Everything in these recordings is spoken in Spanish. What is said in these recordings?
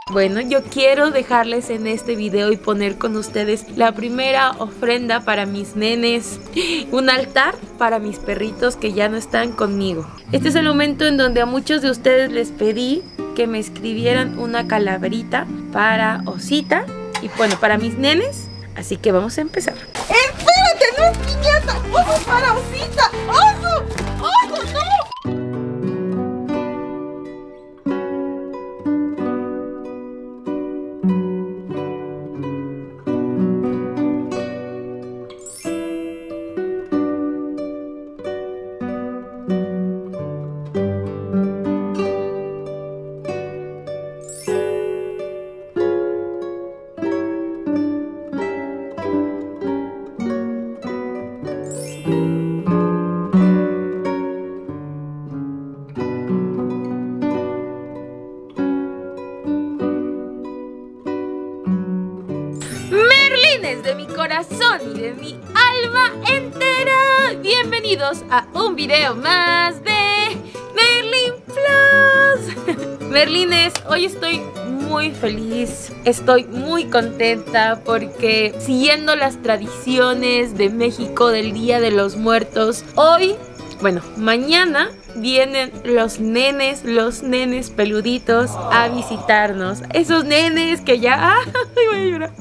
Bueno, yo quiero dejarles en este video y poner con ustedes la primera ofrenda para mis nenes, un altar para mis perritos que ya no están conmigo. Este es el momento en donde a muchos de ustedes les pedí que me escribieran una calaverita para Osita y bueno, para mis nenes, así que vamos a empezar. ¡Espérate! ¡No es piñata! ¡Oso para Osita! ¡Oso! ¡Oso, no! De mi corazón y de mi alma entera, bienvenidos a un video más de Merlin Plus. Merlines, hoy estoy muy feliz, estoy muy contenta porque siguiendo las tradiciones de México del Día de los Muertos, hoy, bueno, mañana vienen los nenes peluditos a visitarnos. Esos nenes que ya... ¡Ay, voy a llorar!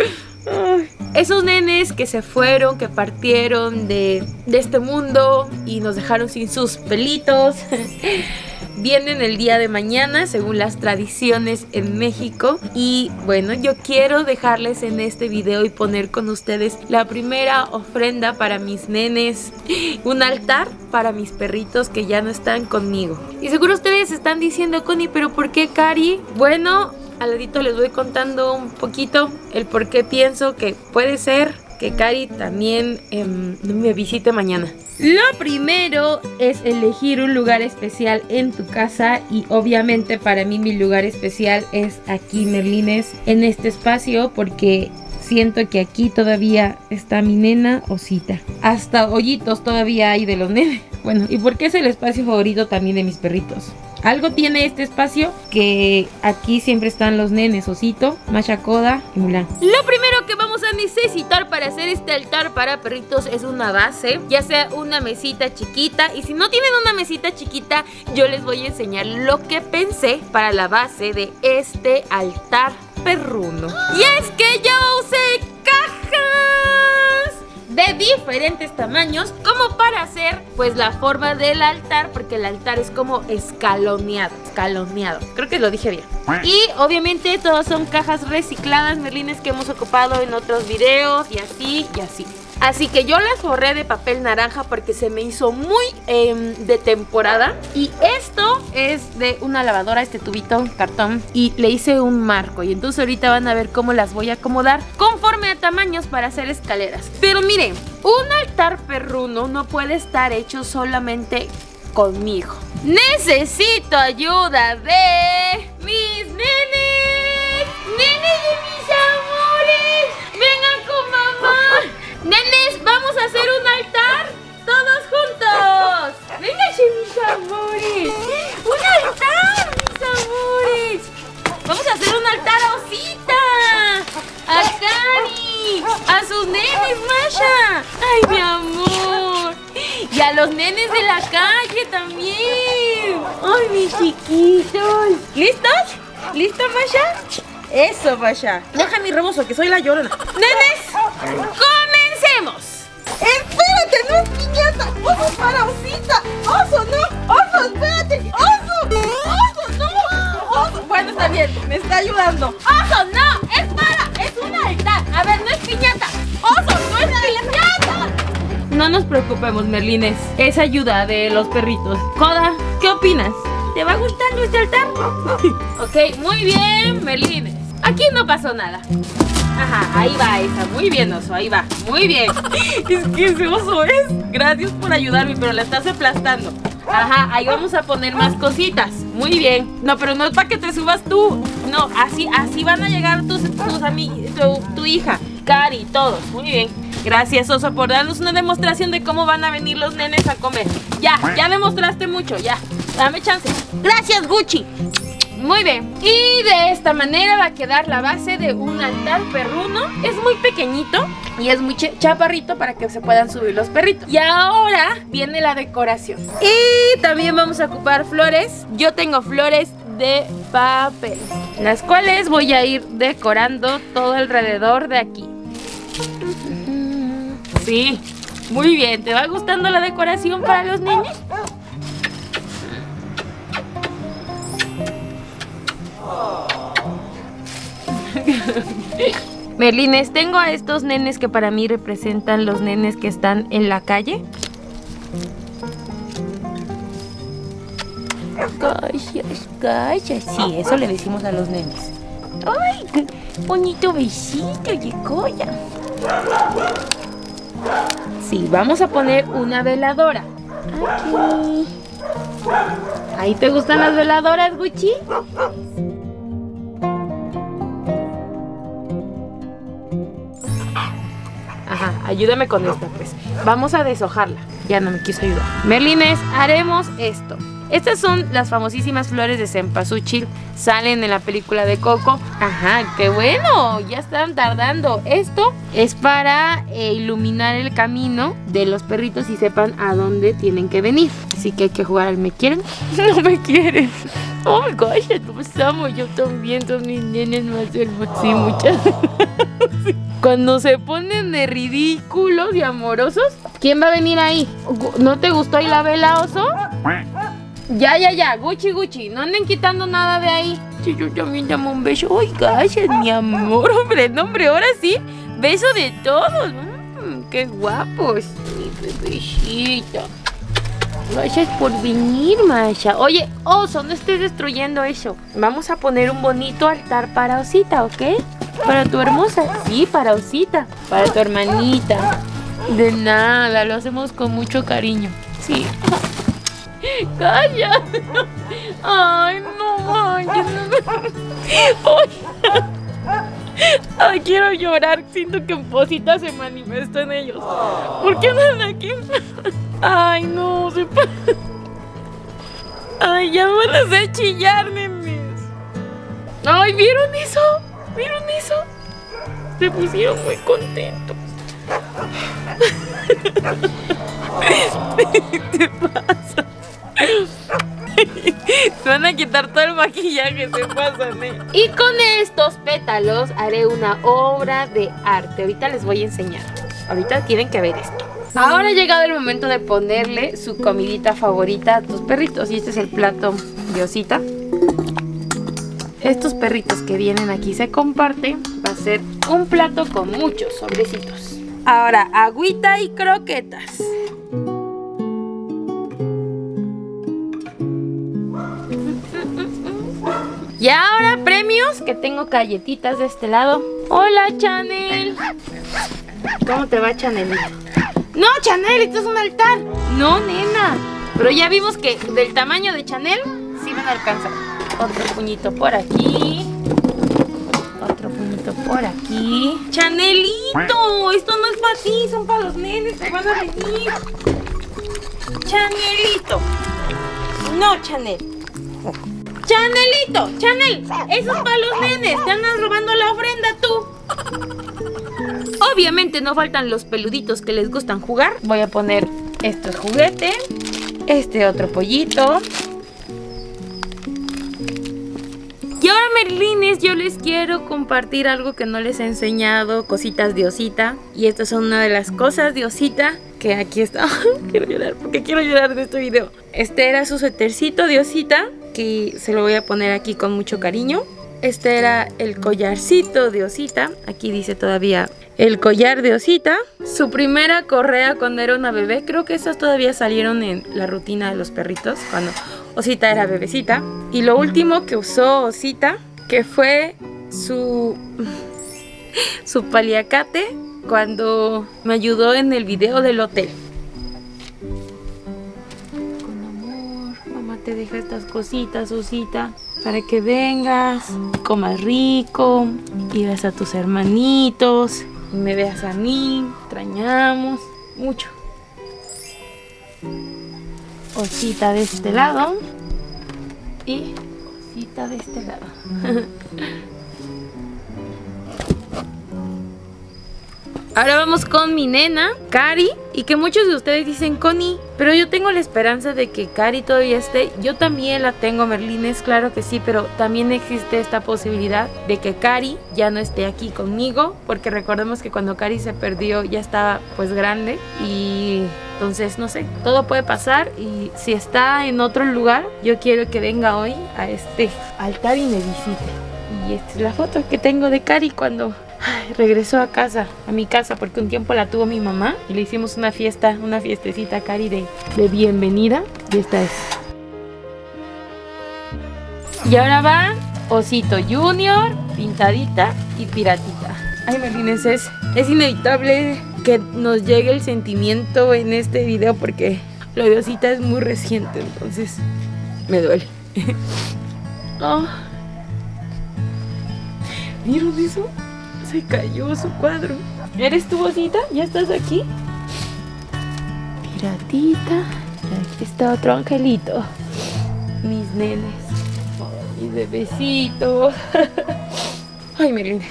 Esos nenes que se fueron, que partieron de este mundo y nos dejaron sin sus pelitos, vienen el día de mañana según las tradiciones en México. Y bueno, yo quiero dejarles en este video y poner con ustedes la primera ofrenda para mis nenes, un altar para mis perritos que ya no están conmigo. Y seguro ustedes están diciendo, Connie, ¿pero por qué Cari? Bueno, al ladito les voy contando un poquito el por qué pienso que puede ser que Cari también me visite mañana. Lo primero es elegir un lugar especial en tu casa y obviamente para mí mi lugar especial es aquí, Merlines, en este espacio, porque siento que aquí todavía está mi nena Osita. Hasta hoyitos todavía hay de los nenes. Bueno, y porque es el espacio favorito también de mis perritos. Algo tiene este espacio que aquí siempre están los nenes, Osito, Masha, Koda y Mulan. Lo primero que vamos a necesitar para hacer este altar para perritos es una base, ya sea una mesita chiquita. Y si no tienen una mesita chiquita, yo les voy a enseñar lo que pensé para la base de este altar perruno. Y es que yo usé cajas de diferentes tamaños como para hacer pues la forma del altar, porque el altar es como escaloneado, creo que lo dije bien. Y obviamente todas son cajas recicladas, Merlines, que hemos ocupado en otros videos y así y así. Así que yo las forré de papel naranja porque se me hizo muy de temporada. Y esto es de una lavadora, este tubito, cartón. Y le hice un marco. Y entonces ahorita van a ver cómo las voy a acomodar conforme a tamaños para hacer escaleras. Pero miren, un altar perruno no puede estar hecho solamente conmigo. Necesito ayuda de mis nenes. Nenes de mis amores, vengan con mamá. Nenes, vamos a hacer un altar todos juntos. Vénganse, mis amores. ¡Un altar, mis amores! Vamos a hacer un altar a Osita, a Cari, a sus nenes, Masha. ¡Ay, mi amor! Y a los nenes de la calle también. ¡Ay, mis chiquitos! ¿Listos? ¿Listo, Masha? Eso, Masha. Deja mi rebozo, que soy la llorona. Nenes, comencemos. ¡Espérate! ¡No es piñata! ¡Oso para Osita! ¡Oso, no! ¡Oso, espérate! ¡Oso! ¡Oso, no! ¡Oso! Bueno, está bien, me está ayudando. ¡Oso, no! Es un altar. A ver, no es piñata. ¡Oso, no es piñata! No nos preocupemos, Merlines. Es ayuda de los perritos. Koda, ¿qué opinas? ¿Te va gustando este altar? Ok, muy bien, Merlines. Aquí no pasó nada. Ajá, ahí va esa. Muy bien, oso, ahí va. Muy bien. Es que ese oso es. Gracias por ayudarme, pero la estás aplastando. Ajá, ahí vamos a poner más cositas. Muy bien. No, pero no es para que te subas tú. No, así van a llegar tus amigos, tu hija, Cari, todos. Muy bien. Gracias, oso, por darnos una demostración de cómo van a venir los nenes a comer. Ya demostraste mucho, ya. Dame chance. Gracias, Gucci. Muy bien. Y de esta manera va a quedar la base de un altar perruno. Es muy pequeñito y es muy chaparrito para que se puedan subir los perritos. Y ahora viene la decoración. Y también vamos a ocupar flores. Yo tengo flores de papel, las cuales voy a ir decorando todo alrededor de aquí. Sí, muy bien. ¿Te va gustando la decoración para los niños? Merlines, tengo a estos nenes que para mí representan los nenes que están en la calle. Callas. Sí, eso le decimos a los nenes. ¡Ay, qué bonito besito, Yecoya! Sí, vamos a poner una veladora aquí. ¿Ahí te gustan las veladoras, Gucci? Ajá, ayúdame con esta, pues. Vamos a deshojarla. Ya no me quiso ayudar. Merlines, haremos esto. Estas son las famosísimas flores de cempasúchil. Salen en la película de Coco. Ajá, qué bueno. Ya están tardando. Esto es para iluminar el camino de los perritos y sepan a dónde tienen que venir. Así que hay que jugar al ¿me quieren? No me quieren. Oh my gosh, los amo. Yo también, son mis nenes más hermosos. Sí, muchas gracias. Cuando se ponen de ridículos y amorosos, ¿quién va a venir ahí? ¿No te gustó ahí la vela, oso? Ya, Gucci, no anden quitando nada de ahí. Sí, yo también llamo un beso. Ay, gracias, mi amor, hombre, ahora sí, beso de todos. Qué guapos, mi bebecita. Gracias por venir, Masha. Oye, oso, no estés destruyendo eso. Vamos a poner un bonito altar para Osita, ¿ok? Para tu hermosa. Sí, para Osita. Para tu hermanita. De nada, lo hacemos con mucho cariño. Sí. ¡Calla! ¡Ay, no manches! ¡Ay, quiero llorar! Siento que Osita se manifestó en ellos. ¿Por qué andan aquí? ¡Ay, no! ¡Ay, ya me van a hacer chillar, nenes! ¡Ay, ¿vieron eso? ¿Vieron eso? Se pusieron muy contentos. ¿Qué te pasa? Se van a quitar todo el maquillaje, se pasan, ¿eh? Y con estos pétalos haré una obra de arte. Ahorita les voy a enseñar. Ahorita tienen que ver esto. Ahora ha llegado el momento de ponerle su comidita favorita a tus perritos. Y este es el plato de Osita. Estos perritos que vienen aquí se comparten. Va a ser un plato con muchos sobrecitos. Ahora, agüita y croquetas. Y ahora premios, que tengo galletitas de este lado. Hola, Chanel. ¿Cómo te va, Chanelita? No, Chanel, esto es un altar. No, nena. Pero ya vimos que del tamaño de Chanel sí van a alcanzar. Otro puñito por aquí. Otro puñito por aquí. Chanelito, esto no es para ti, son para los nenes que van a venir. Chanelito. No, Chanel. Chanelito, Chanel, eso es para los nenes. Te andas robando la ofrenda tú. Obviamente no faltan los peluditos que les gustan jugar. Voy a poner estos juguetes. Este otro pollito. Y ahora, Merlines, yo les quiero compartir algo que no les he enseñado. Cositas de Osita. Y estas son una de las cosas de Osita que aquí está. Quiero llorar, porque quiero llorar en este video. Este era su suétercito de Osita, que se lo voy a poner aquí con mucho cariño. Este era el collarcito de Osita. Aquí dice todavía el collar de Osita. Su primera correa cuando era una bebé. Creo que esas todavía salieron en la rutina de los perritos cuando Osita era bebecita. Y lo último que usó Osita, que fue su paliacate cuando me ayudó en el video del hotel. Con amor, mamá te deja estas cositas, Osita, para que vengas, comas rico y veas a tus hermanitos y me veas a mí. Extrañamos mucho. Osita de este lado y Osita de este lado. Ahora vamos con mi nena, Cari, y que muchos de ustedes dicen Connie, pero yo tengo la esperanza de que Cari todavía esté. Yo también la tengo, Merlines, claro que sí, pero también existe esta posibilidad de que Cari ya no esté aquí conmigo, porque recordemos que cuando Cari se perdió ya estaba pues grande y entonces no sé, todo puede pasar y si está en otro lugar, yo quiero que venga hoy a este altar y me visite. Y esta es la foto que tengo de Cari cuando regresó a casa, a mi casa, porque un tiempo la tuvo mi mamá y le hicimos una fiesta, una fiestecita a Cari de bienvenida. Y esta es. Y ahora va Osito Junior, Pintadita y Piratita. Ay, Merlines, es inevitable que nos llegue el sentimiento en este video porque lo de Osita es muy reciente, entonces me duele. Oh. ¿Vieron eso? Se cayó su cuadro. ¿Eres tu Osita? ¿Ya estás aquí? Piratita. Aquí está otro angelito. Mis nenes. Ay, mis bebecitos. Ay, Merlines.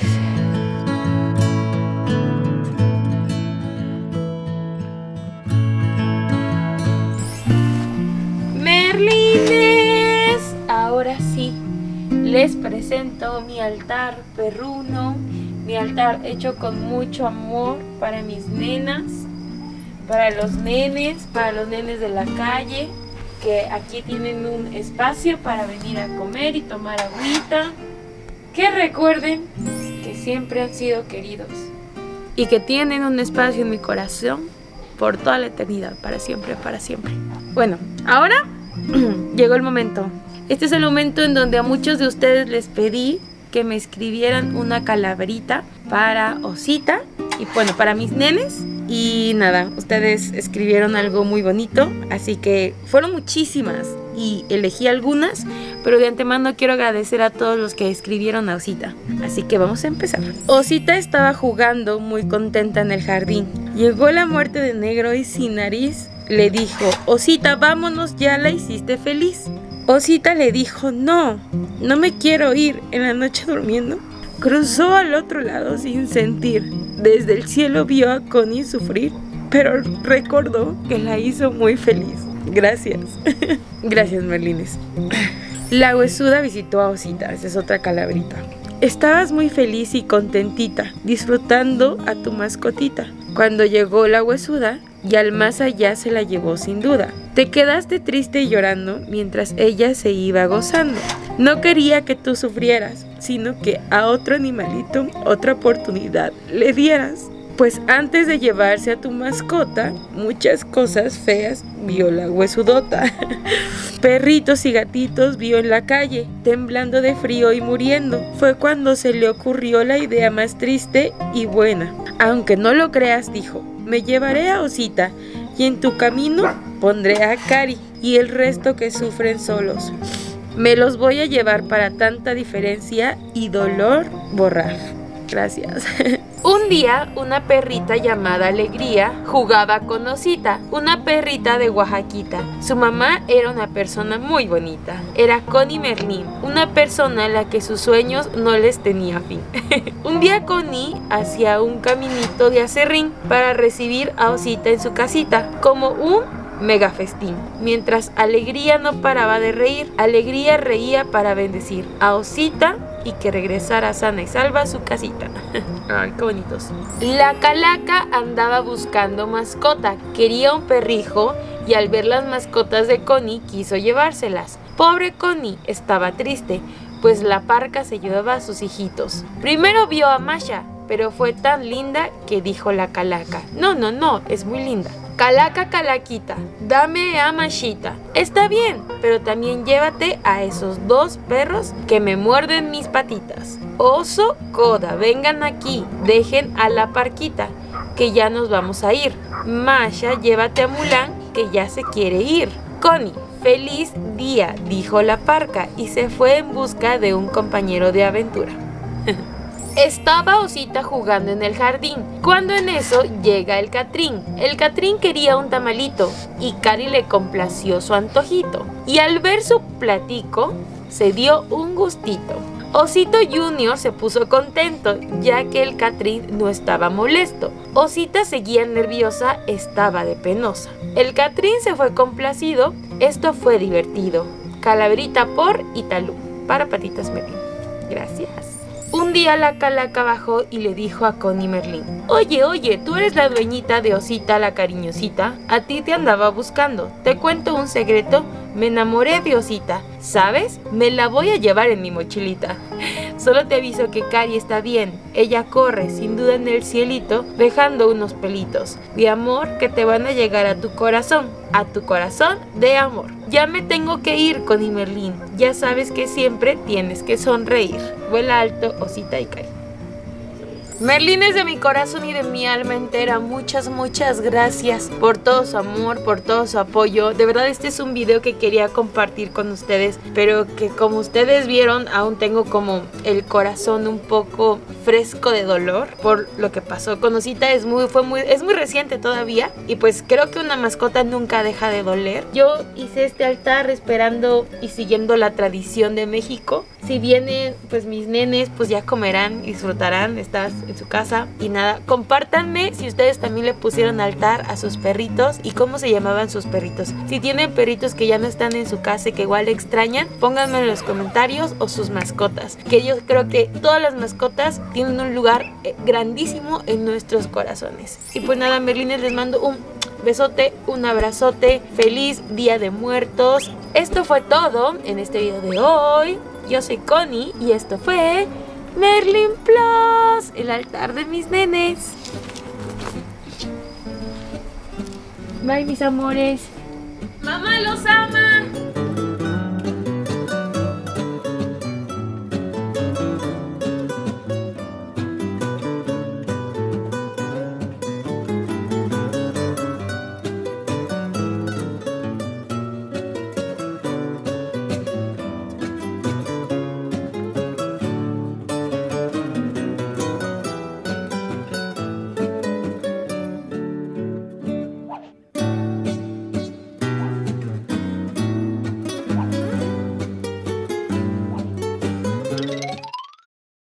Merlines. Ahora sí. Les presento mi altar perruno. Mi altar hecho con mucho amor para mis nenas, para los nenes de la calle, que aquí tienen un espacio para venir a comer y tomar agüita. Que recuerden que siempre han sido queridos y que tienen un espacio en mi corazón por toda la eternidad, para siempre, para siempre. Bueno, ahora llegó el momento. Este es el momento en donde a muchos de ustedes les pedí que me escribieran una calaverita para Osita y bueno, para mis nenes. Y nada, ustedes escribieron algo muy bonito, así que fueron muchísimas y elegí algunas, pero de antemano quiero agradecer a todos los que escribieron a Osita. Así que vamos a empezar. Osita estaba jugando muy contenta en el jardín. Llegó la muerte de Negro y sin nariz le dijo: Osita, vámonos, ya la hiciste feliz. Osita le dijo: no me quiero ir. En la noche durmiendo, cruzó al otro lado sin sentir. Desde el cielo vio a Connie sufrir, pero recordó que la hizo muy feliz. Gracias. Gracias, Merlines. La huesuda visitó a Osita. Esa es otra calaverita. Estabas muy feliz y contentita, disfrutando a tu mascotita. Cuando llegó la huesuda, y al más allá se la llevó sin duda. Te quedaste triste y llorando mientras ella se iba gozando. No quería que tú sufrieras, sino que a otro animalito otra oportunidad le dieras. Pues antes de llevarse a tu mascota, muchas cosas feas vio la huesudota. Perritos y gatitos vio en la calle, temblando de frío y muriendo. Fue cuando se le ocurrió la idea más triste y buena. Aunque no lo creas, dijo: me llevaré a Osita y en tu camino pondré a Cari y el resto que sufren solos. Me los voy a llevar para tanta diferencia y dolor borrar. Gracias. Un día, una perrita llamada Alegría jugaba con Osita, una perrita de Oaxaquita. Su mamá era una persona muy bonita. Era Connie Merlín, una persona a la que sus sueños no les tenía fin. Un día Connie hacía un caminito de acerrín para recibir a Osita en su casita, como un mega festín. Mientras Alegría no paraba de reír, Alegría reía para bendecir a Osita y que regresara sana y salva a su casita. Ay, qué bonitos. La calaca andaba buscando mascota, quería un perrijo y al ver las mascotas de Connie quiso llevárselas. Pobre Connie estaba triste, pues la parca se llevaba a sus hijitos. Primero vio a Masha, pero fue tan linda que dijo la calaca: no, es muy linda. Calaca, calaquita, dame a Mashita. Está bien, pero también llévate a esos dos perros que me muerden mis patitas. Oso, Coda, vengan aquí, dejen a la parquita, que ya nos vamos a ir. Masha, llévate a Mulan, que ya se quiere ir. Connie, feliz día, dijo la parca, y se fue en busca de un compañero de aventura. Estaba Osita jugando en el jardín, cuando en eso llega el Catrín. El Catrín quería un tamalito y Cari le complació su antojito. Y al ver su platico, se dio un gustito. Osito Junior se puso contento, ya que el Catrín no estaba molesto. Osita seguía nerviosa, estaba de penosa. El Catrín se fue complacido, esto fue divertido. Calaverita por Italú, para Patitas Merlín. Gracias. Un día la Calaca bajó y le dijo a Connie Merlín: Oye, tú eres la dueñita de Osita la cariñosita. A ti te andaba buscando. Te cuento un secreto, me enamoré de Osita. ¿Sabes? Me la voy a llevar en mi mochilita. Solo te aviso que Cari está bien. Ella corre, sin duda, en el cielito, dejando unos pelitos de amor que te van a llegar a tu corazón de amor. Ya me tengo que ir, Connie Merlín. Ya sabes que siempre tienes que sonreír. Vuela alto, Osita y Cari. Merlines de mi corazón y de mi alma entera, muchas gracias por todo su amor, por todo su apoyo. De verdad este es un video que quería compartir con ustedes, pero que como ustedes vieron aún tengo como el corazón un poco fresco de dolor por lo que pasó con Osita. Es muy reciente todavía y pues creo que una mascota nunca deja de doler. Yo hice este altar esperando y siguiendo la tradición de México. Si vienen pues mis nenes, pues ya comerán y disfrutarán. Estás en su casa y nada, compártanme si ustedes también le pusieron altar a sus perritos y cómo se llamaban sus perritos. Si tienen perritos que ya no están en su casa y que igual extrañan, pónganme en los comentarios, o sus mascotas, que yo creo que todas las mascotas tienen un lugar grandísimo en nuestros corazones. Y pues nada, Merlines, les mando un besote, un abrazote, feliz Día de Muertos. Esto fue todo en este video de hoy. Yo soy Connie y esto fue Merlin Plus, el altar de mis nenes. Bye, mis amores. Mamá los ama.